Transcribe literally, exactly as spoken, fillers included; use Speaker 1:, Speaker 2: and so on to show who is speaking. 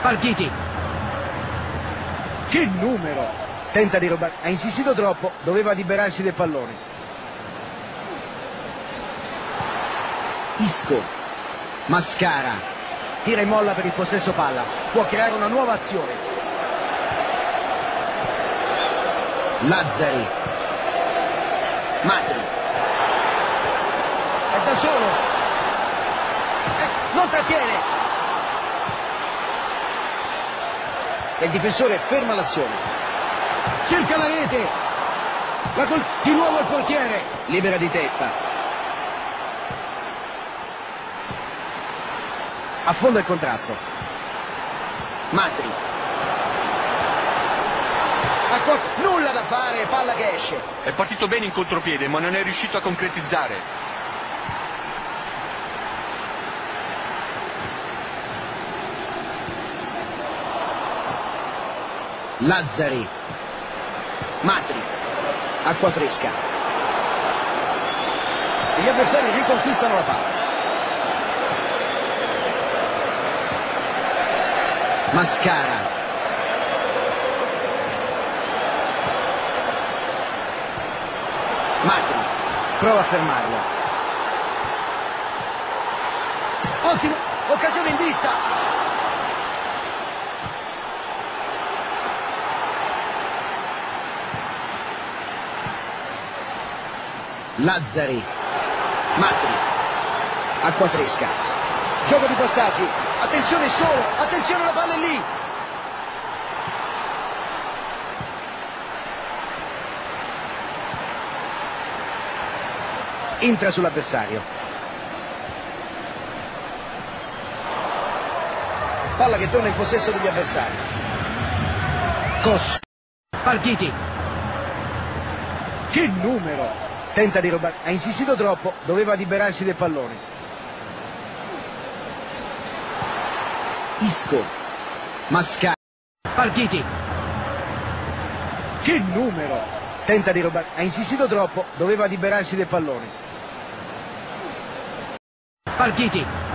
Speaker 1: Partiti. Che numero! Tenta di rubare. Ha insistito troppo, doveva liberarsi del pallone. Isco. Mascara. Tira e molla per il possesso palla. Può creare una nuova azione. Lazzari. Matri. È da solo. Eh, non trattiene. E il difensore ferma l'azione. Cerca la rete. La col... Di nuovo il portiere. Libera di testa. Affonda il contrasto. Matri. Ha qua... Nulla da fare, palla che esce.
Speaker 2: È partito bene in contropiede, ma non è riuscito a concretizzare.
Speaker 1: Lazzari. Matri. Acqua fresca. E gli avversari riconquistano la palla. Mascara. Matri. Prova a fermarlo. Ottimo. Occasione in vista. Lazzari. Matri. Acqua fresca. Gioco di passaggi. Attenzione solo. Attenzione, la palla è lì. Entra sull'avversario. Palla che torna in possesso degli avversari. Cos. Partiti. Che numero! Tenta di rubare. Ha insistito troppo, doveva liberarsi del pallone. Isco. Mascara. Partiti. Che numero! Tenta di rubare. Ha insistito troppo, doveva liberarsi del pallone. Partiti.